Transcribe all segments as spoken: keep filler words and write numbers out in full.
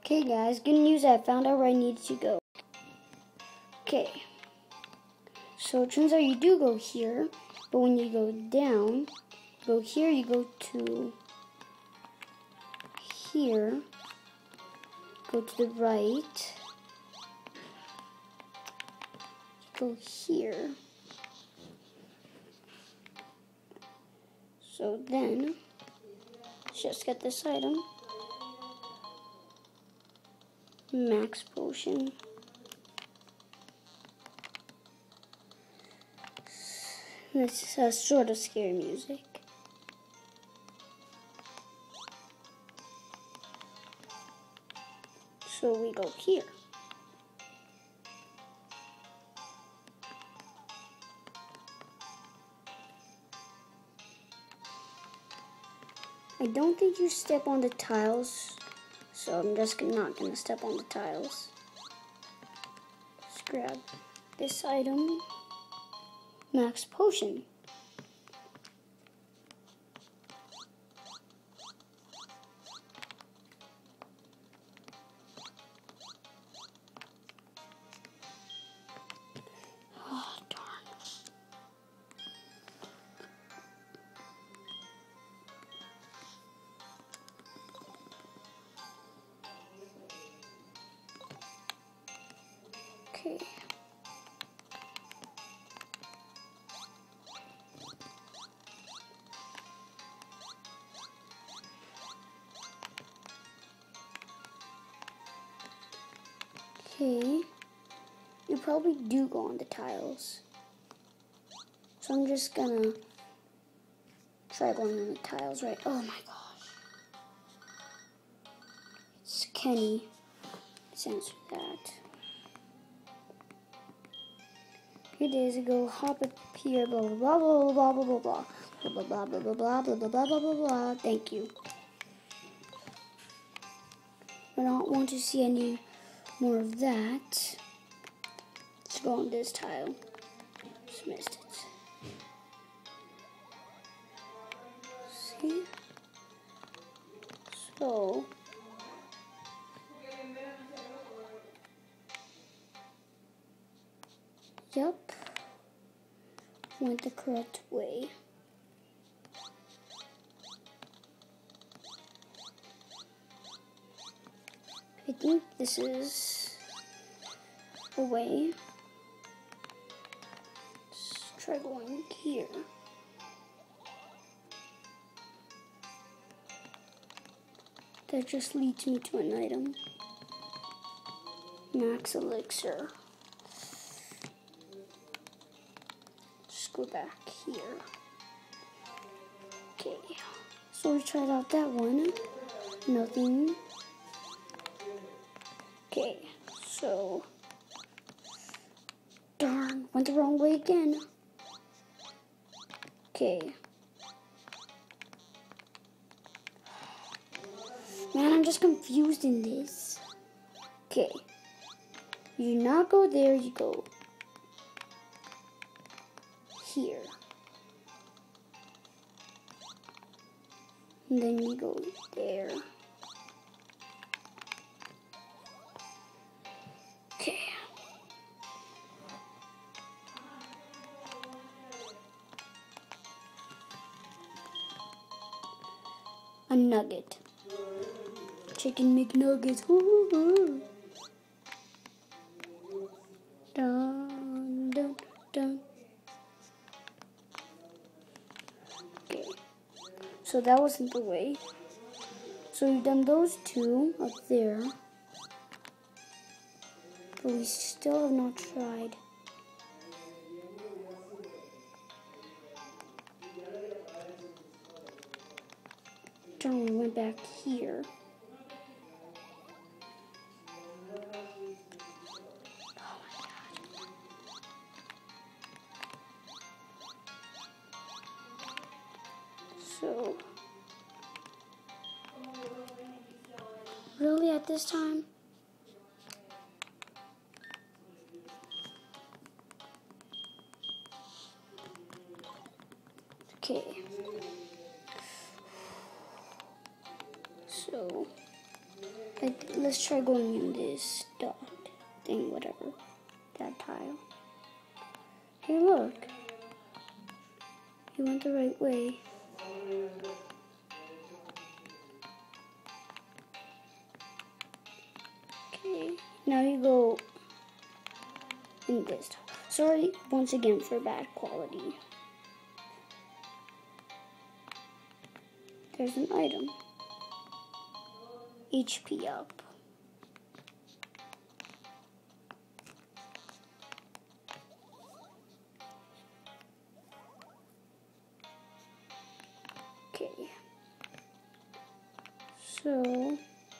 Okay guys, good news, I found out where I needed to go. Okay, so it turns out you do go here, but when you go down, go here, you go to here, go to the right, go here. So then, let's just get this item. Max potion. This has sort of scary music. So we go here. I don't think you step on the tiles, so I'm just not gonna step on the tiles. Let's grab this item. Max potion. Oh, darn. Okay. Okay. You probably do go on the tiles. So I'm just gonna try going on the tiles, right? Oh my gosh. It's Kenny. Let's answer that. Few days ago, hop up here, blah blah blah blah blah blah blah blah blah blah blah blah blah blah blah blah blah blah blah. Thank you. I don't want to see any more of that. Let's go on this tile. Just missed it. See? So Yep. Went the correct way. I think this is a way. Let's try going here. That just leads me to an item. Max elixir. Just go back here. Okay, so we tried out that one. Nothing. Okay, so darn, went the wrong way again. Okay. Man, I'm just confused in this. Okay. You do not go there, you go here. And then you go there. Okay. A nugget. Chicken McNuggets. Woo-hoo. Dun, dun, dun. Okay. So that wasn't the way. So we've done those two up there. But we still have not tried. Darn, we went back here. So, really at this time? Okay. So, Like, let's try going in this dot thing, whatever. That tile. Hey, look. You went the right way. Okay, now you go in this tile. Sorry once again for bad quality. There's an item. H P up. Okay. So,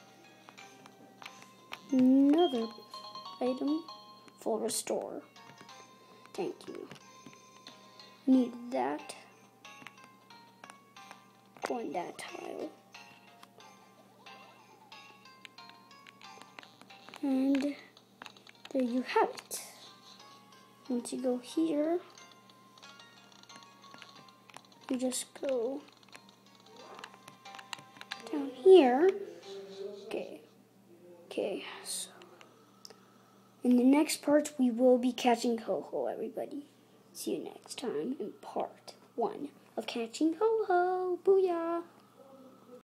another item for restore. Thank you. Need that. Go on that tile. And there you have it. Once you go here, you just go down here. Okay. Okay, so in the next part, we will be catching Ho-Ho, everybody. See you next time in part one of catching Ho-Ho. Booyah!